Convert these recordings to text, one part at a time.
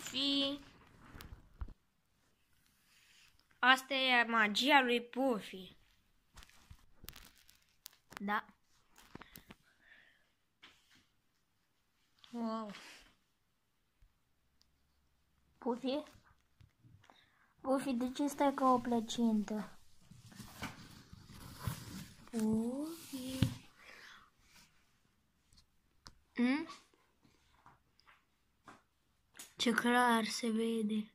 Puffy. Asta e magia lui Puffy. Da. Wow. Puffy? Puffy, de ce stai ca o plăcintă? Puffy. Ce clar se vede.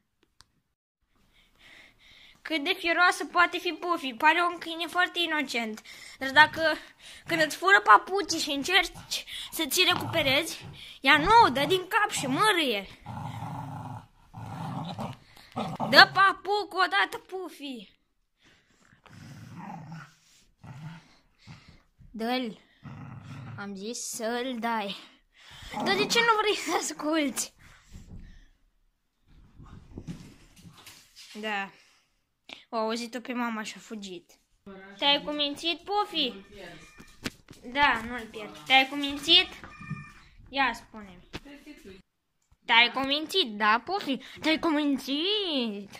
Cât de fieroasă poate fi Puffy? Pare un câine foarte inocent. Dar dacă când îți fură papucii și încerci să ți recuperezi, ea nu, dă din cap și mărâie. Dă papuc odată, Puffy. Dă-l. Am zis să-l dai. Dar de ce nu vrei să asculți? Da. O auzit-o pe mama și a fugit. Te-ai cumințit, Puffy? Da, nu-l pierd. Te-ai cumințit? Ia spune-mi. Te-ai cumințit, da, Puffy? Te-ai cumințit.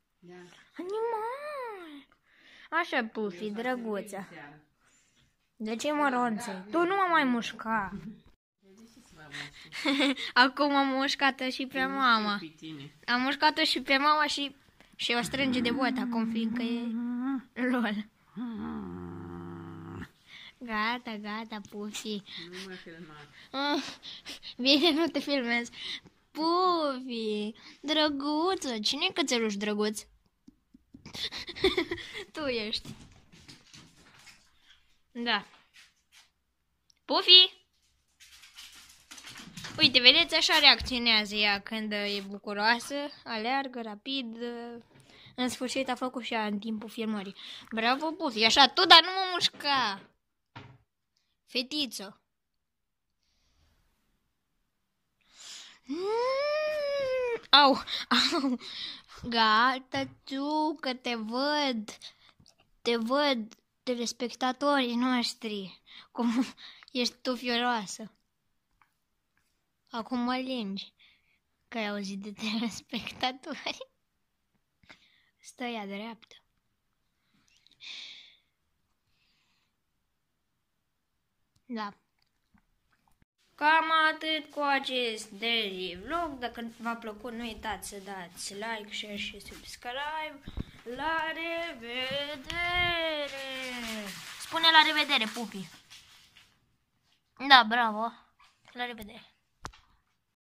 Animal. Așa, Puffy, drăguța. De ce mă ronțăi? Tu nu mă mai mușca. Acum am mușcat-o și pe mama. Am mușcat-o și pe mama și o strânge de bot acum, fiindcă e lol. Gata, gata, Puffy. Nu mă filma. Bine, nu te filmez. Puffy, drăguță. Cine e cățeluș drăguț? Tu ești. Da. Puffy! Uite, vedeți, așa reacționează ea când e bucuroasă, aleargă rapid. În sfârșit a făcut și ea în timpul filmării. Bravo, Puffy, așa tu, dar nu mă mușca. Fetiță. Au, au. Gata tu, că te văd. Te văd telespectatorii noștri. Cum ești tu fioroasă. Acum mă lingi că ai auzit de telespectatori. Stă ea dreaptă. Da. Cam atât cu acest daily vlog. Dacă v-a plăcut, nu uitați să dați like, share și subscribe. La revedere! Spune la revedere, Pupi. Da, bravo. La revedere.